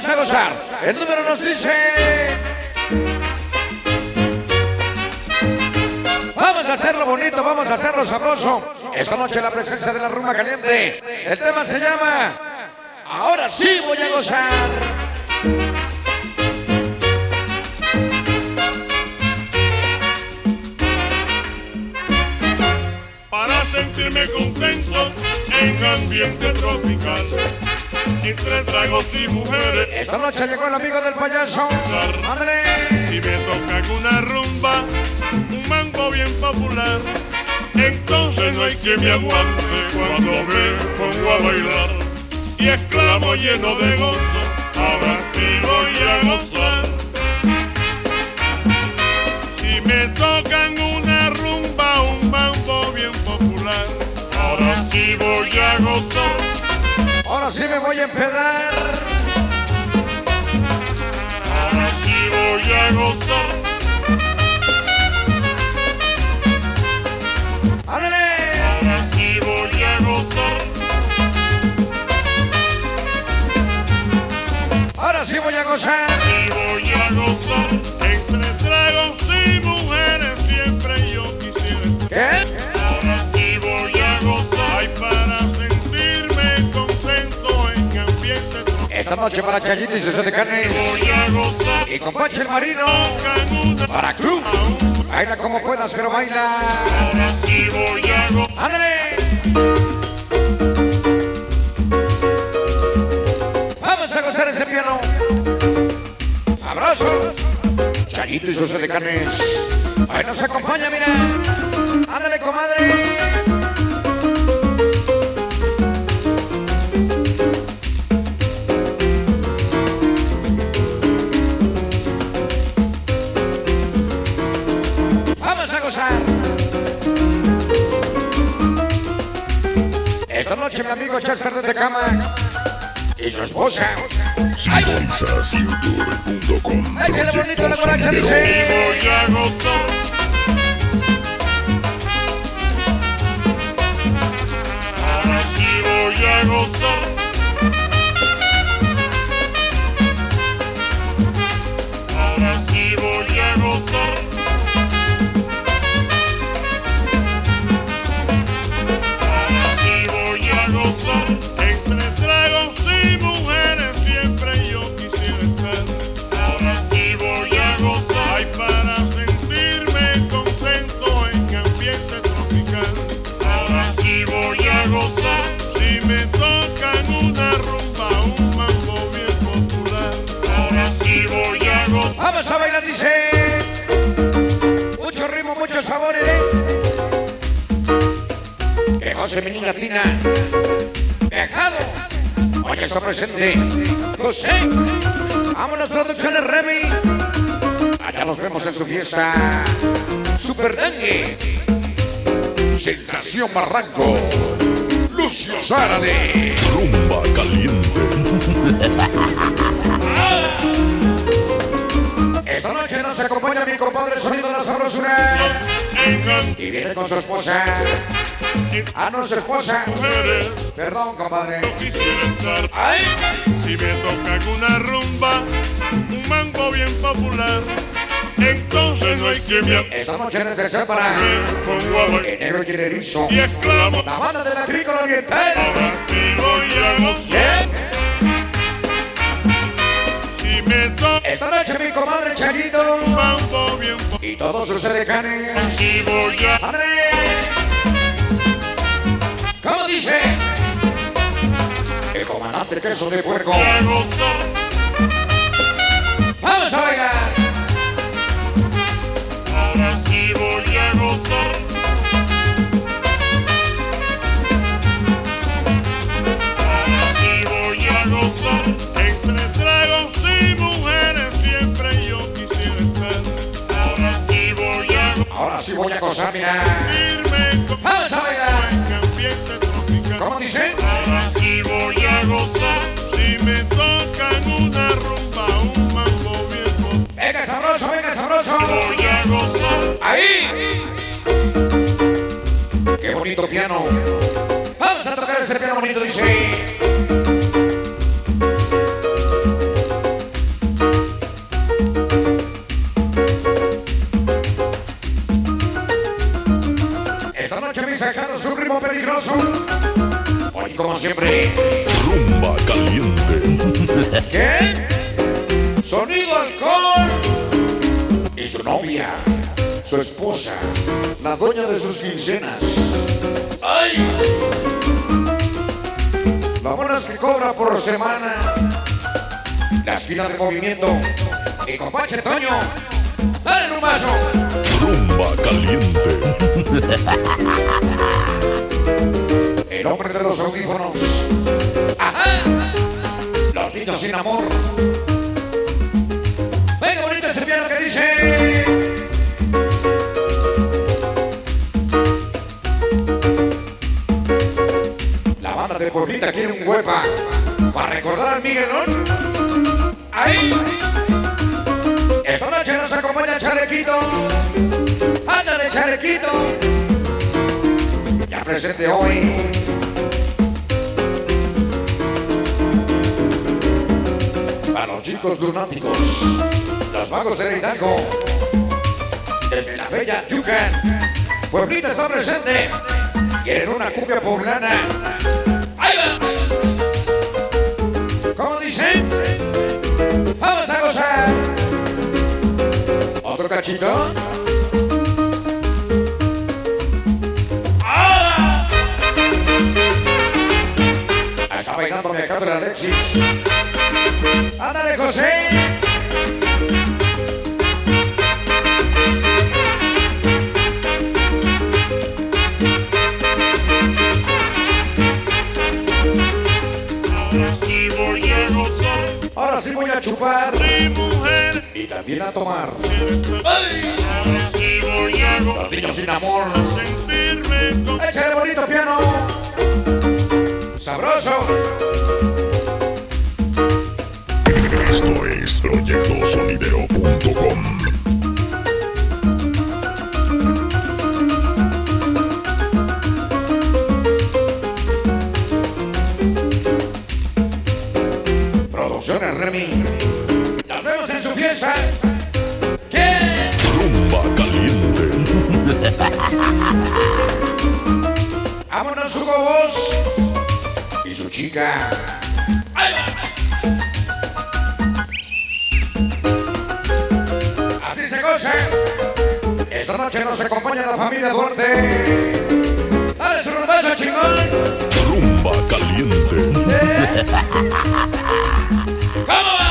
Vamos a gozar. El número nos dice... Vamos a hacerlo bonito, vamos a hacerlo sabroso. Esta noche la presencia de la rumba caliente. El tema se llama... Ahora sí voy a gozar. Para sentirme contento en ambiente tropical, entre tragos y mujeres. Esta noche llegó el amigo del payaso. ¡Ándale! Si me toca una rumba, un mambo bien popular, entonces no hay quien me aguante cuando me pongo a bailar. Y exclamo lleno de gozo, ahora sí voy a gozar. Si me tocan una rumba, un mambo bien popular, ahora sí voy a gozar. Ahora sí me voy a empedar. Ahora sí voy a gozar. ¡Ándale! Ahora sí voy a gozar. Ahora sí voy a gozar. Sí voy a gozar. Entre tragos y mujeres siempre yo quisiera estar. ¿Qué? Ahora sí voy a gozar. Ay, para sentirme contento en ambiente tropical. Esta noche para Chayito y sus Voy Carnes. a gozar. Y con Pache el Marino. Tocan una Para Club. Baila como puedas, pero baila. ahora sí voy a gozar. ¡Ándale! Vamos a gozar ese piano. Sabroso. Chayito y sus Carnes. Ahí nos acompaña, mira. Ándale, comadre. Vamos a gozar. Esta noche mi amigo Chester de Tecama y su esposa. Sintonizasyoutube.com. Échale bonito la borracha, Sí dice. voy a gozar. Ahora sí voy a gozar. Ahora sí voy a gozar. Ahora sí voy a gozar. Entre tragos y mujeres siempre yo quisiera estar. Ahora sí voy a gozar. Ay, para sentirme contento en ambiente tropical. Ahora sí voy a gozar. Si me tocan una rumba, un mambo bien popular. Ahora sí voy a gozar. Vamos a bailar, dice. Mucho ritmo, muchos sabores, Que goce mi niña Tina. Viajado. Hoy está presente José. Vámonos, Producciones Remy. Allá nos vemos en su fiesta. Super Dengue. Sensación Barranco. Lucio Zárate. Rumba caliente. Esta noche nos acompaña mi compadre Sonido de la Sabrosura. Y viene con su esposa. Ah, no, su esposa. Perdón, compadre. Quisiera estar. ¡Ay! Si me tocan una rumba, un mambo bien popular, entonces no hay quien me Esta noche en el tercer para pongo a bailar Enero y Erizo. y exclamo, La banda de la Agrícola Oriental. ahora sí voy a gozar. ¿Qué? Si me tocan Esta noche mi comadre Chayito un mambo bien popular, y todos sus edecanes. sí voy a ¡André! ¿Cómo dice? El comandante Queso de Puerco. gozar. ¡Vamos a bailar! Ahora sí voy a gozar. Ahora sí voy a gozar. Entre tragos y mujeres siempre yo quisiera estar. Ahora sí voy a gozar. Ahora sí voy a gozar, mira. Irme con ¡Vamos a bailar! en ambiente tropical. ¿Cómo dice? Ahora sí voy a gozar. Si me tocan una rumba, un mambo bien popular, ¡Venga, sabroso, venga, sabroso! voy a gozar. ¡Ahí! ¡Qué bonito piano! Vamos a tocar ese piano bonito, dice. siempre. Rumba caliente. ¿Qué? Sonido Alcohol. Y su novia, su esposa, la dueña de sus quincenas. ¡Ay! Las bonas que cobra por semana. La esquina de movimiento. Y compadre Toño, dale un vaso. Rumba caliente. El hombre de los audífonos. ¡Ajá! Los niños sin amor. Venga, bonita ese piano que dice. La banda de Pueblita quiere un huepa para recordar al Miguelón. ¡Ahí! Esta noche nos acompaña Chalequito. ¡Ándale, Chalequito! Ya presente hoy. Para los chicos lunáticos, los vagos de Hidalgo, desde la bella Yucatán, Pueblita está presente. Quieren una cumbia poblana. ¡Ahí va! ¿Cómo dicen? ¡Vamos a gozar! ¿Otro cachito? ¡Ah! Está bailando mi acá de Alexis. ¡Ándale, José! Ahora sí voy a chupar. Sí, mujer. Y también a tomar. ¡Ay! Ahora sí voy a Los niños sin amor. sentirme con... ¡Échale bonito piano! ¡Sabroso! Esto es proyectosonidero.com. Producciones Remy. Nos vemos en su fiesta. ¿Qué? Rumba caliente. Vámonos, Hugo Boss. Y su chica. ¡Ay! Así se goza. Esta noche nos acompaña la familia Duarte. ¡Dale su rumbazo, chingón! Rumba caliente. ¿Cómo va?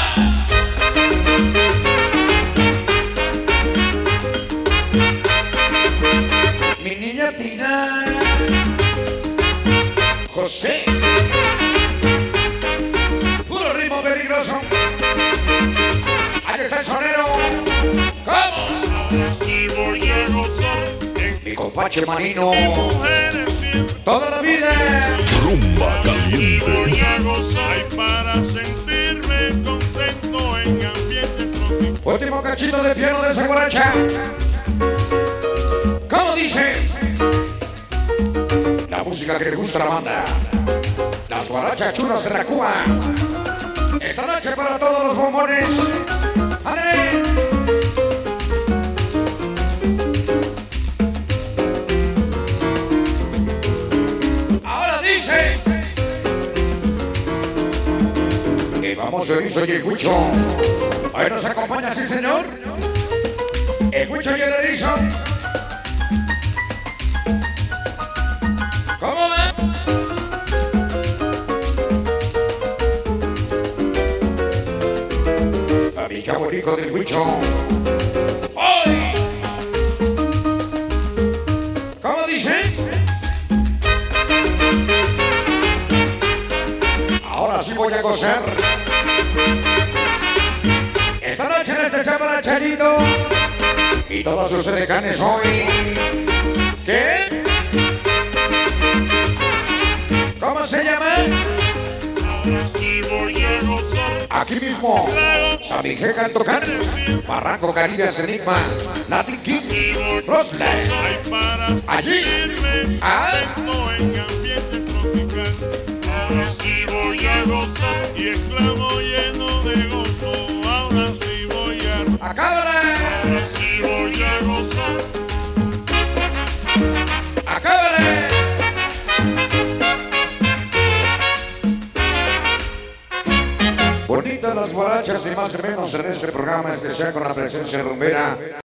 Mi niña Tina. José. Puro ritmo peligroso. Ahí está el sonero. ¿Cómo? Ahora sí voy a gozar. Mi compadre Marino. Mujeres siempre. Toda la vida. Rumba caliente. Voy a gozar para sentirme contento en ambiente tropical. Último cachito de piano de esa guaracha. ¿Cómo dice? La música que le gusta a la banda. Las guarachas chulas de la Cuba. Esta noche para todos los bombones. ¡Ale! Ahora dice. El famoso erizo y el huicho. Hoy nos acompaña, sí señor. El huicho y el erizo. ¿Cómo va? A mi chavo rico del huicho. ¡Hoy! ¿Cómo dice? Ahora sí voy a gozar. Esta noche en este sábado Chalito y todos sus decanes hoy. ¿Qué? ¿Cómo se llama? Ahora sí voy a gozar. Aquí mismo, San Miguel Cantocán, Barranco Carillas Enigma, Latin King, Rosler. Hay para Allí. sentirme Ah. contento en ambiente tropical. Ahora sí voy a gozar y exclamo lleno de gozo. Ahora sí voy a... ¡Acábala! Ahora sí voy a gozar. ¡Acábala! Bonitas las guarachas, ni más ni menos en este programa especial con la presencia rumbera